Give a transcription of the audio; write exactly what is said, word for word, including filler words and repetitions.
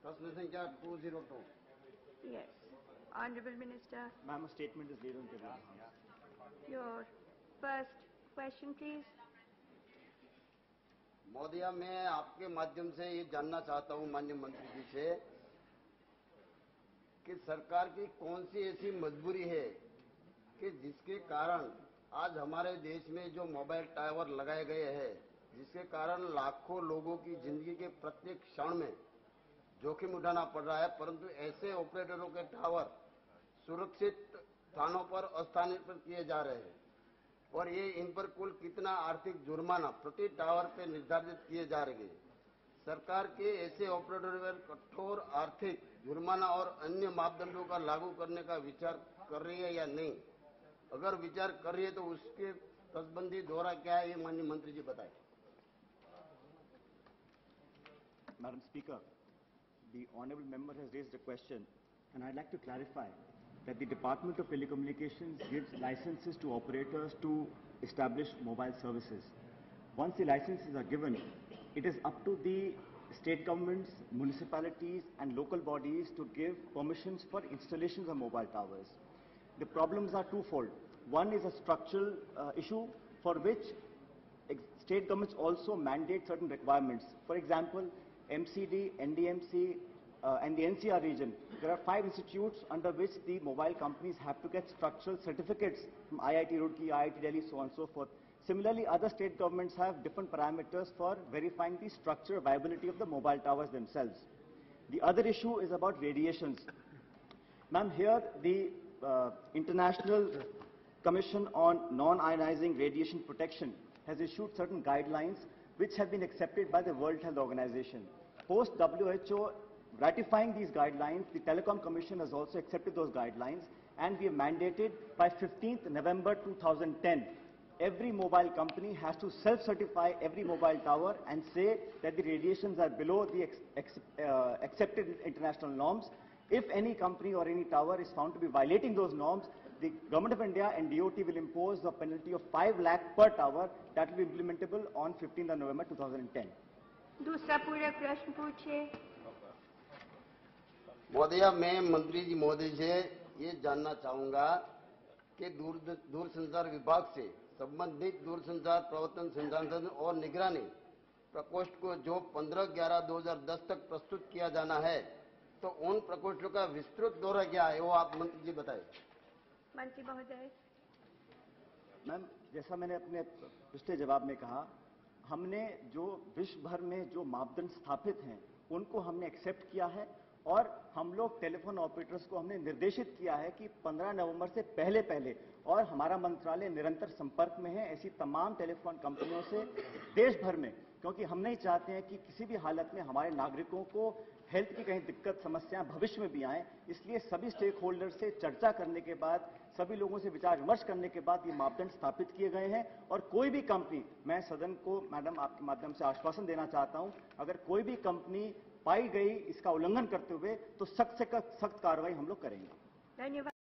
प्रश्न संख्या two zero two. Yes. Honorable Minister, Ma'am, a statement is laid on the table. your first question, please. महोदया, मैं आपके माध्यम से ये जानना चाहता हूं माननीय मंत्री जी से कि सरकार की कौन सी ऐसी मजबूरी है कि जिसके कारण आज हमारे देश में जो मोबाइल टावर लगाए गए हैं, जिसके कारण लाखों लोगों की जिंदगी के प्रत्येक क्षण में जोखिम उठाना पड़ रहा है, परंतु ऐसे ऑपरेटरों के टावर सुरक्षित स्थानों पर स्थानांतरित किए जा रहे हैं और ये इन पर कुल कितना आर्थिक जुर्माना प्रति टावर पे निर्धारित किए जा रहे हैं। सरकार के ऐसे ऑपरेटरों पर कठोर आर्थिक जुर्माना और अन्य मापदंडों का लागू करने का विचार कर रही है या नहीं? अगर विचार कर रही है तो उसके तटबंदी दौरा क्या है, ये माननीय मंत्री जी बताएं। Madam Speaker, the honourable member has raised a question, and I'd like to clarify that the Department of Telecommunications gives licenses to operators to establish mobile services. Once the licenses are given, it is up to the state governments, municipalities and local bodies to give permissions for installations of mobile towers. The problems are twofold. One is a structural uh, issue for which state governments also mandate certain requirements. For example, M C D, N D M C, uh, and the N C R region, there are five institutes under which the mobile companies have to get structural certificates from I I T Roorkee, I I T Delhi, so on and so forth. Similarly, other state governments have different parameters for verifying the structural viability of the mobile towers themselves. The other issue is about radiations. Ma'am, here the uh, International Commission on Non-Ionizing Radiation Protection has issued certain guidelines which have been accepted by the World Health Organization. Post W H O ratifying these guidelines, the Telecom Commission has also accepted those guidelines, and we have mandated by fifteenth November two thousand ten, every mobile company has to self-certify every mobile tower and say that the radiations are below the ex ex uh, accepted international norms. If any company or any tower is found to be violating those norms, the Government of India and D O T will impose a penalty of five lakh per tower that will be implementable on fifteenth of November two thousand ten. दूसरा पूरा प्रश्न पूछे। महोदया, मैं मंत्री जी महोदय से ये जानना चाहूंगा कि दूर दूरसंचार विभाग से संबंधित दूरसंचार प्रवर्तन संचालन और निगरानी प्रकोष्ठ को जो पंद्रह ग्यारह दो हजार दस तक प्रस्तुत किया जाना है, तो उन प्रकोष्ठों का विस्तृत दौरा क्या है, वो आप मंत्री जी बताएं। मंत्री महोदय। मैम, जैसा मैंने अपने पिछले जवाब में कहा, हमने जो विश्व भर में जो मापदंड स्थापित हैं उनको हमने एक्सेप्ट किया है और हम लोग टेलीफोन ऑपरेटर्स को हमने निर्देशित किया है कि पंद्रह नवंबर से पहले पहले, और हमारा मंत्रालय निरंतर संपर्क में है ऐसी तमाम टेलीफोन कंपनियों से देश भर में, क्योंकि हम नहीं चाहते हैं कि किसी भी हालत में हमारे नागरिकों को हेल्थ की कहीं दिक्कत समस्याएं भविष्य में भी आए। इसलिए सभी स्टेक होल्डर से चर्चा करने के बाद, सभी लोगों से विचार विमर्श करने के बाद ये मापदंड स्थापित किए गए हैं और कोई भी कंपनी, मैं सदन को मैडम आपके माध्यम से आश्वासन देना चाहता हूं, अगर कोई भी कंपनी पाई गई इसका उल्लंघन करते हुए तो सख्त से सख्त कार्रवाई हम लोग करेंगे। धन्यवाद।